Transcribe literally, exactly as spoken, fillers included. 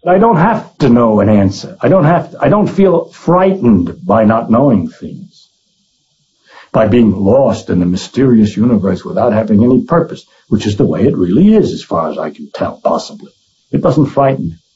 I don't have to know an answer. I don't have to, I don't feel frightened by not knowing things, by being lost in the mysterious universe without having any purpose, which is the way it really is as far as I can tell, possibly. It doesn't frighten me.